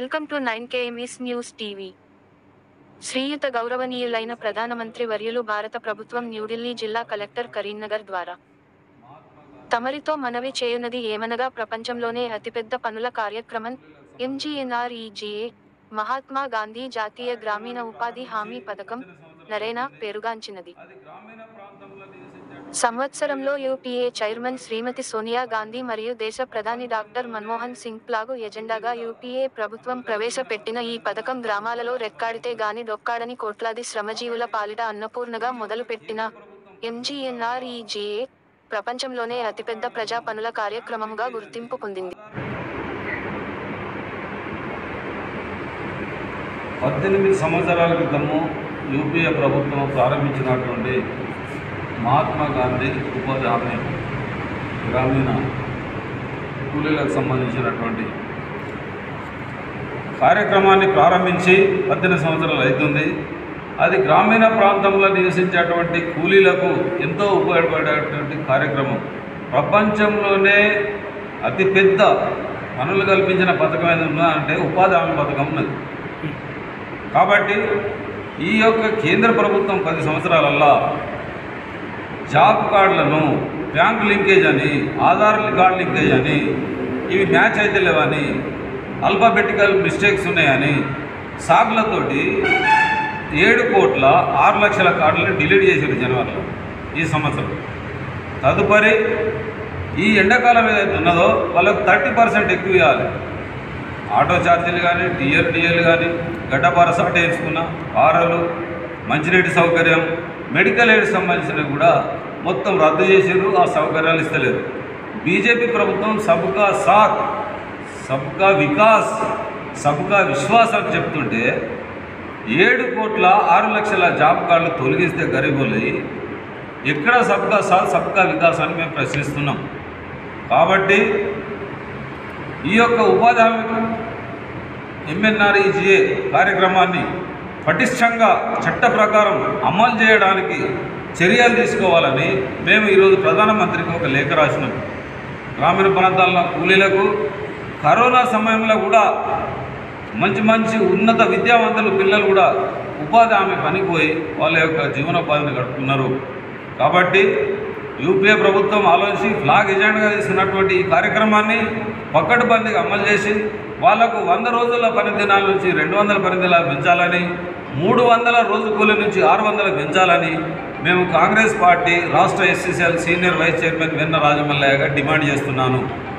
Welcome to 9KMS news TV. శ్రీయుత గౌరవనీయులైన ప్రధానమంత్రి వర్యులు భారత ప్రభుత్వం న్యూఢిల్లీ జిల్లా కలెక్టర్ కరీంనగర్ ద్వారా తమరితో మనవి చేయునది ఏమనగా ప్రపంచంలోనే అతిపెద్ద పనుల కార్యక్రమం MGNREGA మహాత్మా గాంధీ జాతీయ గ్రామీణ ఉపాధి హామీ పథకం నరేనా పేరుగాంచినది. సంవత్సరంలో యూపీఏ చైర్మన్ శ్రీమతి సోనియా గాంధీ మరియు దేశ ప్రధాని డాక్టర్ మన్మోహన్ సింగ్ ప్లాగు ఎజెండాగా యూపీఏ ప్రభుత్వం ప్రవేశపెట్టిన ఈ పథకం గ్రామాలలో రెక్కాడితే గాని డొక్కాడని కోట్లాది శ్రమజీవుల పాలిట అన్నపూర్ణగా మొదలుపెట్టిన MGNREGA ప్రపంచంలోనే అతిపెద్ద ప్రజా పనుల కార్యక్రమముగా గుర్తింపు పొందింది. 18 సంవత్సరాల క్రితము యూపీఏ ప్రభుత్వం ప్రారంభించినటువంటి మహాత్మా గాంధీ ఉపాధి హామీ గ్రామీణ కూలీలకు సంబంధించినటువంటి కార్యక్రమాన్ని ప్రారంభించి 18 సంవత్సరాలు అవుతుంది. అది గ్రామీణ ప్రాంతంలో నివసించేటువంటి కూలీలకు ఎంతో ఉపయోగపడేటువంటి కార్యక్రమం. ప్రపంచంలోనే అతిపెద్ద పనులు కల్పించిన పథకం ఏది ఉన్నదా అంటే ఉపాధి హామీ పథకం ఉన్నది. కాబట్టి ఈ యొక్క కేంద్ర ప్రభుత్వం 10 సంవత్సరాలల్లా జాబ్ కార్డులను బ్యాంక్ లింకేజ్ అని, ఆధార్ కార్డు లింకేజ్ అని, ఇవి మ్యాచ్ అయితే లేవని, అల్ఫాబెటికల్ మిస్టేక్స్ ఉన్నాయని సాగులతోటి 7,06,00,000 కార్డులను డిలీట్ చేశారు జనవరిలో ఈ సంవత్సరం. తదుపరి ఈ ఎండాకాలం ఏదైతే ఉన్నదో వాళ్ళకు 30% ఎక్కువ ఇవ్వాలి. ఆటో ఛార్జీలు కానీ, డిఎల్ కానీ, గడ్డపార సాట వేసుకున్న ఆరలు, మంచినీటి సౌకర్యం, మెడికల్ ఎయిడ్ సంబంధించినవి కూడా మొత్తం రద్దు చేసారు. ఆ సౌకర్యాలు ఇస్తలేరు. బీజేపీ ప్రభుత్వం సబ్కా సాత్, సబ్కా వికాస్, సబ్కా విశ్వాస్ అని చెప్తుంటే 7,06,00,000 జాబ్ కార్డులు తొలగిస్తే గరీబులు ఎక్కడ సబ్కా సాత్, సబ్కా వికాస్ అని మేము ప్రశ్నిస్తున్నాం. కాబట్టి ఈ యొక్క ఉపాధి హామీ MNREGA కార్యక్రమాన్ని పటిష్టంగా చట్ట ప్రకారం అమలు చేయడానికి చర్యలు తీసుకోవాలని మేము ఈరోజు ప్రధానమంత్రికి ఒక లేఖ రాసినాం. గ్రామీణ ప్రాంతాల్లో కూలీలకు కరోనా సమయంలో కూడా మంచి ఉన్నత విద్యావంతులు పిల్లలు కూడా ఉపాధి హామీ పనికి పోయి వాళ్ళ యొక్క జీవనోపాధిని గడుపుతున్నారు. కాబట్టి యూపీఏ ప్రభుత్వం ఆలోచించి ఫ్లాగ్ ఎజెండాగా తీసుకున్నటువంటి ఈ కార్యక్రమాన్ని పకడ్బందీగా అమలు చేసి వాళ్లకు 100 రోజుల పని దినాల నుంచి 200 పని దినాలు పెంచాలని, 300 రోజు కూలీ నుంచి 600 పెంచాలని మేము కాంగ్రెస్ పార్టీ రాష్ట్ర SCCL senior vice chairman Venna రాజమల్లయ్యగా డిమాండ్ చేస్తున్నాను.